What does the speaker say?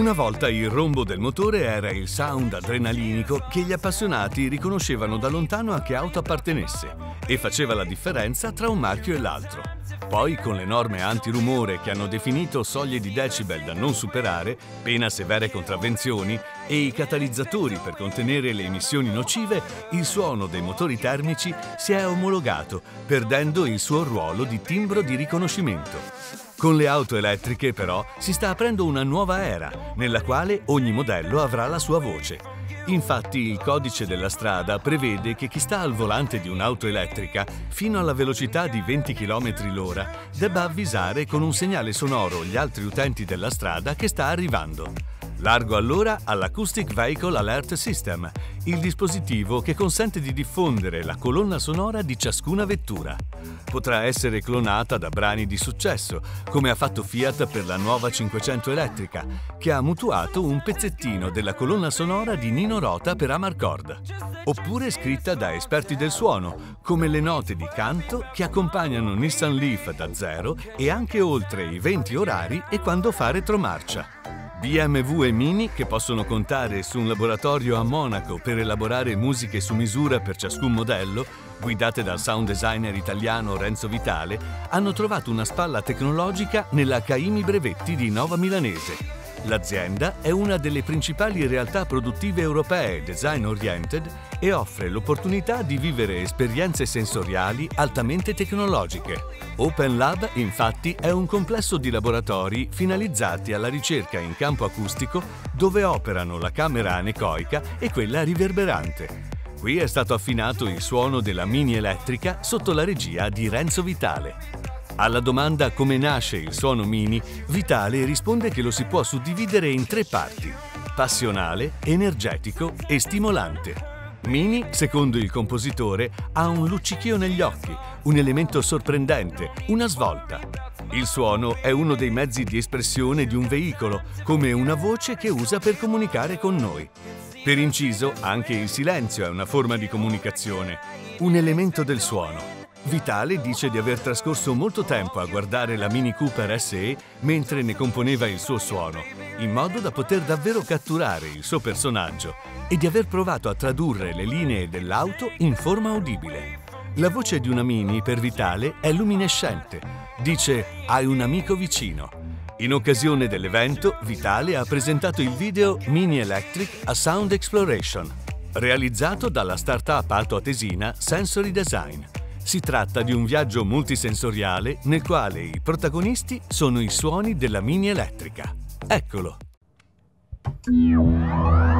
Una volta il rombo del motore era il sound adrenalinico che gli appassionati riconoscevano da lontano a che auto appartenesse e faceva la differenza tra un marchio e l'altro. Poi, con le norme antirumore che hanno definito soglie di decibel da non superare, pena severe contravvenzioni, e i catalizzatori per contenere le emissioni nocive, il suono dei motori termici si è omologato, perdendo il suo ruolo di timbro di riconoscimento. Con le auto elettriche, però, si sta aprendo una nuova era, nella quale ogni modello avrà la sua voce. Infatti, il codice della strada prevede che chi sta al volante di un'auto elettrica, fino alla velocità di 20 km/h, debba avvisare con un segnale sonoro gli altri utenti della strada che sta arrivando. Largo allora all'Acoustic Vehicle Alert System, il dispositivo che consente di diffondere la colonna sonora di ciascuna vettura. Potrà essere clonata da brani di successo, come ha fatto Fiat per la nuova 500 elettrica, che ha mutuato un pezzettino della colonna sonora di Nino Rota per Amarcord. Oppure scritta da esperti del suono, come le note di canto che accompagnano Nissan Leaf da 0 e anche oltre i 20 orari e quando fa retromarcia. BMW e Mini, che possono contare su un laboratorio a Monaco per elaborare musiche su misura per ciascun modello, guidate dal sound designer italiano Renzo Vitale, hanno trovato una spalla tecnologica nella Caimi Brevetti di Nova Milanese. L'azienda è una delle principali realtà produttive europee design-oriented e offre l'opportunità di vivere esperienze sensoriali altamente tecnologiche. Open Lab, infatti, è un complesso di laboratori finalizzati alla ricerca in campo acustico dove operano la camera anecoica e quella riverberante. Qui è stato affinato il suono della Mini elettrica sotto la regia di Renzo Vitale. Alla domanda come nasce il suono Mini, Vitale risponde che lo si può suddividere in 3 parti: passionale, energetico e stimolante. Mini, secondo il compositore, ha un luccichio negli occhi, un elemento sorprendente, una svolta. Il suono è uno dei mezzi di espressione di un veicolo, come una voce che usa per comunicare con noi. Per inciso, anche il silenzio è una forma di comunicazione, un elemento del suono. Vitale dice di aver trascorso molto tempo a guardare la Mini Cooper SE mentre ne componeva il suo suono, in modo da poter davvero catturare il suo personaggio e di aver provato a tradurre le linee dell'auto in forma udibile. La voce di una Mini per Vitale è luminescente. Dice «Hai un amico vicino». In occasione dell'evento, Vitale ha presentato il video Mini Electric a Sound Exploration, realizzato dalla startup altoatesina Sensory Design. Si tratta di un viaggio multisensoriale nel quale i protagonisti sono i suoni della Mini elettrica. Eccolo!